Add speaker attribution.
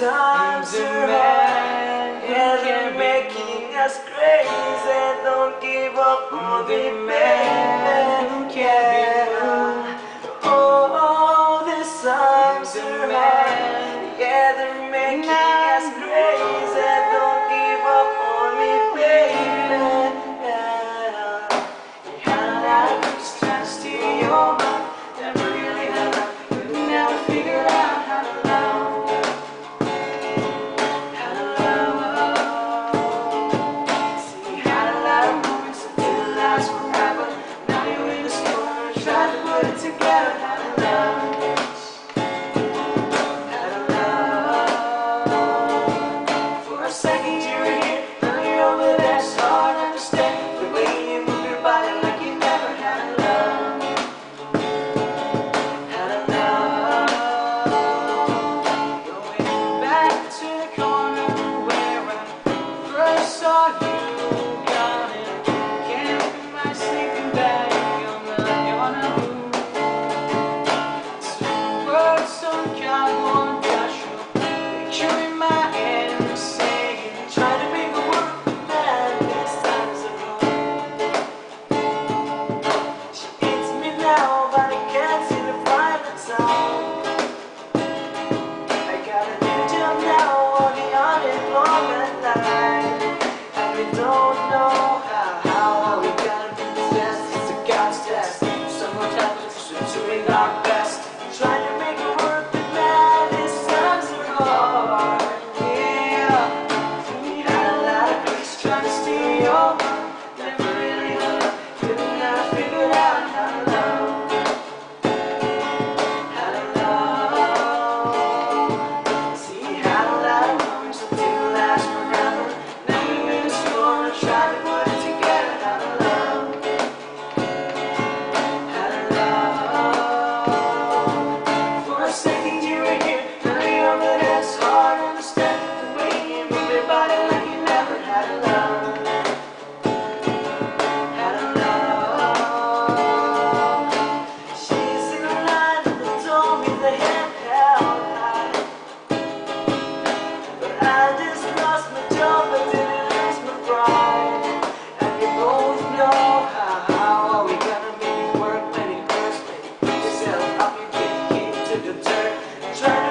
Speaker 1: times are hard, yeah, they're making us crazy. Don't give up on me, baby, yeah. Oh, these times are hard, yeah, they're making us crazy. Don't give up on me, baby, yeah. You had a lot of groups trying to steal your mind. Never really had love, but never figured out how to love. How to love. See, you had a lot of moments that didn't last forever. Now you're in the storm and trying to put it together. How to love. How to love. For a second you were here, now you're over there. It's hard to understand the way you move your body like you never had to love. How to love. Going back to the corner where I first saw you. Got it, can't put my sleeping bag on the gonna move. Two words on cardboard dash, picture in my head and saying, try to make it work, man, these times are hard. She hates me now, but I can't seem to find the time. I got a new job now, working on it long at night. And we don't know how we gotta do this best. It's a God's test. Sometimes we're doing our best, trying to make it work, but man, these times are hard. Yeah, we had a lot of grace trying to steal your heart. Never really had love, couldn't have figured out how to love. How to love. See, you had a lot of moments that didn't last forever. Now you're in the storm and trying to put it together. How to love. How to love. For a second you were here, now you're over there. It's hard to understand the way you move your body like you never had to love. How to love. She's in the line that told me the hand held high. But I just lost my job, but didn't lose my pride. And we both know how are we gonna make it work when it hurts. When you put yourself up, you get kicked to the dirt. Try